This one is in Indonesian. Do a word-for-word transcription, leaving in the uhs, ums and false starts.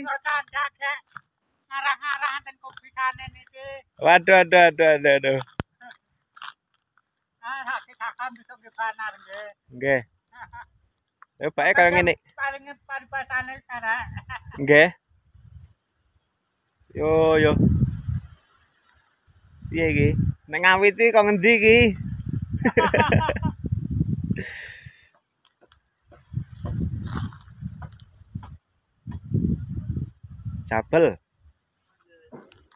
Ngarah-ngarah ten kubisane niki. Waduh, waduh, waduh, waduh, waduh. Ah, sakit sakam besok nggih banar nggih. Nggih. Ya bae kaya ngene. Paling paripasane karek. Nggih. Yo yo. Piye iki? Nek ngawit iki kok ngendi iki? Jabel.